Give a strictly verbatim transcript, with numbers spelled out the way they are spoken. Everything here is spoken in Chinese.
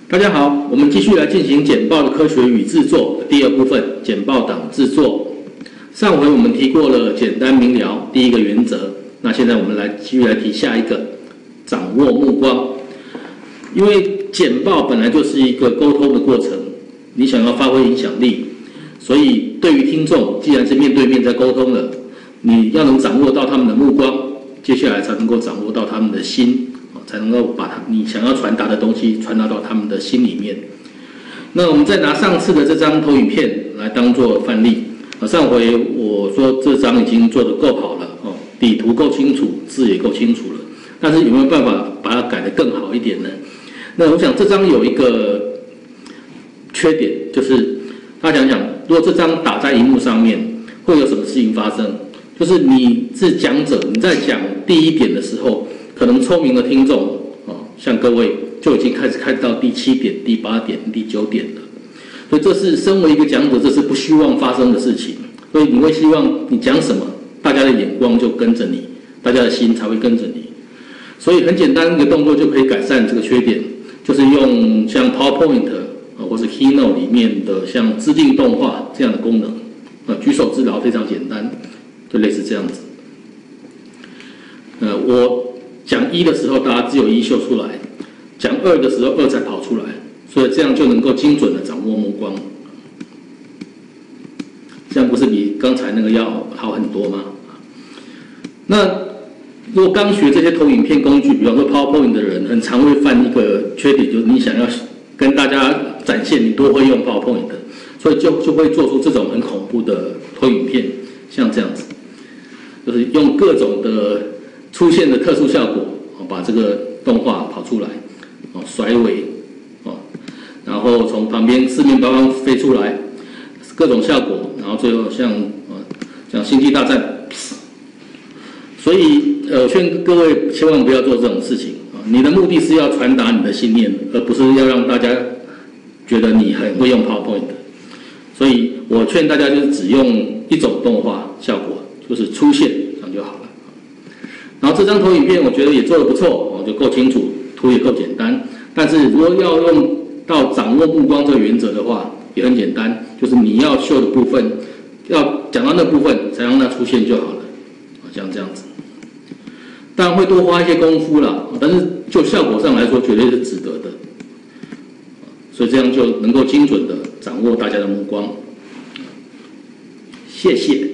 大家好，我们继续来进行简报的科学与制作第二部分，简报档制作。上回我们提过了简单明了第一个原则，那现在我们来继续来提下一个，掌握目光。因为简报本来就是一个沟通的过程，你想要发挥影响力，所以对于听众，既然是面对面在沟通了，你要能掌握到他们的目光，接下来才能够掌握到他们的心，才能够把你想要传达的东西传达到他们的心里面。那我们再拿上次的这张投影片来当做范例。上回我说这张已经做得够好了，底图够清楚，字也够清楚了，但是有没有办法把它改得更好一点呢？那我想这张有一个缺点，就是大家想想，如果这张打在荧幕上面，会有什么事情发生？就是你是讲者，你在讲第一点的时候，可能聪明的听众，哦，像各位就已经开始看到第七点、第八点、第九点了。所以这是身为一个讲者，这是不希望发生的事情。所以你会希望你讲什么，大家的眼光就跟着你，大家的心才会跟着你。所以很简单一个动作就可以改善这个缺点，就是用像 PowerPoint 或是 Keynote 里面的像自定动画这样的功能，呃，举手之劳非常简单，就类似这样子。呃，我讲一的时候，大家只有一秀出来；讲二的时候，二才跑出来，所以这样就能够精准的掌握目光。这样不是比刚才那个要好很多吗？那如果刚学这些投影片工具，比方说 PowerPoint 的人，很常会犯一个缺点，就是你想要跟大家展现你多会用 PowerPoint 的，所以就就会做出这种很恐怖的投影片，像这样子，就是用各种的出现的特殊效果，把这个动画跑出来，甩尾，然后从旁边四面八方飞出来，各种效果，然后最后像像星际大战。所以，呃，我劝各位千万不要做这种事情啊！你的目的是要传达你的信念，而不是要让大家觉得你很会用 PowerPoint。所以我劝大家就是只用一种动画效果，就是出现，这样就好了。然后这张投影片我觉得也做得不错，哦，就够清楚，图也够简单。但是如果要用到掌握目光这个原则的话，也很简单，就是你要秀的部分，要讲到那部分才让它出现就好了，像这样子。当然会多花一些功夫啦，但是就效果上来说，绝对是值得的。所以这样就能够精准的掌握大家的目光。谢谢。